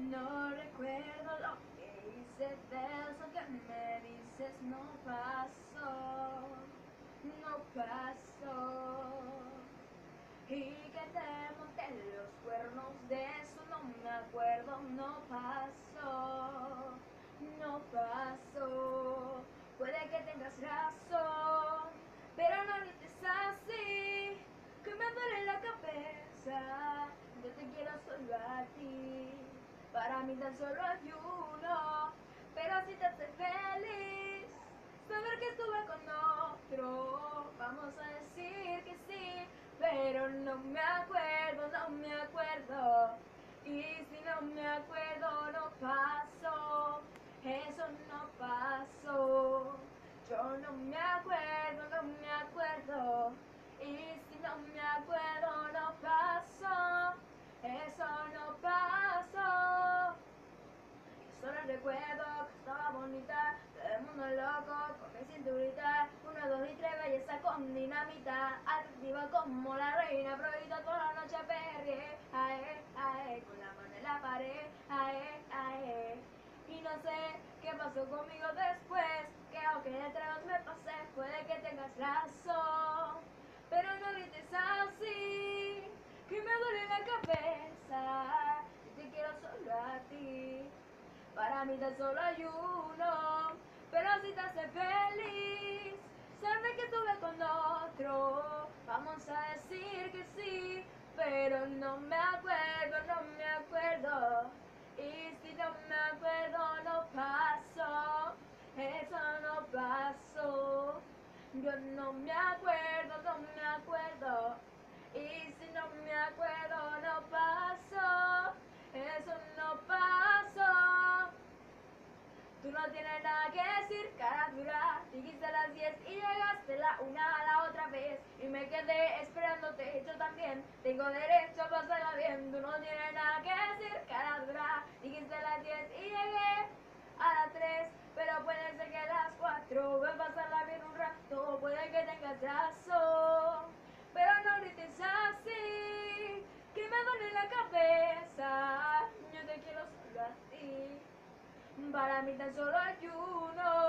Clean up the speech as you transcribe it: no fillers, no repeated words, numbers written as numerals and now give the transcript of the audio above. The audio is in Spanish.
No recuerdo lo que hice de eso que me dices no pasó, no pasó. Y que te monté los cuernos de eso no me acuerdo, no pasó, no pasó. Puede que tengas razón, pero no grites así, que me duele la cabeza. Yo te quiero solo a ti, para mí tan solo hay uno, pero si te hace feliz saber que estuve con otro, vamos a decir que sí, pero no me acuerdo, no me acuerdo. Y si no me acuerdo, no pasó, eso no pasó. Yo no me acuerdo, no me acuerdo. Y si no me acuerdo, no pasó, eso no pasó. Solo recuerdo que estaba bonita, todo el mundo loco con mi cinturita. 1, 2 y 3, belleza con dinamita, activa como la reina, prohibida toda la noche perrié. Ae, ae, con la mano en la pared, ae, ae. Y no sé qué pasó conmigo después, que aunque de tragos me pasé, puede que tengas razón, pero no grites así, que me duele la cabeza. Y te quiero solo a ti, para mí tan solo hay uno, pero si te hace feliz saber que estuve con otro, vamos a decir que sí, pero no me acuerdo, no me acuerdo. Y si no me acuerdo, no pasó, eso no pasó. Yo no me acuerdo, no me acuerdo. Y si no me acuerdo, no pasó, eso no pasó. Tú no tienes nada que decir, cara dura. Dijiste a las 10 y llegaste la 1 a la otra vez. Y me quedé esperándote, yo también tengo derecho a pasarla bien. Tú no tienes nada que decir, cara dura. Dijiste a las 10 y llegué a las 3, pero puede ser que a las 4 voy a pasarla bien un rato. Puede que tengas razón, pero no grites así, que me duele la cabeza. Yo te quiero solo a ti, para mí tan solo hay uno,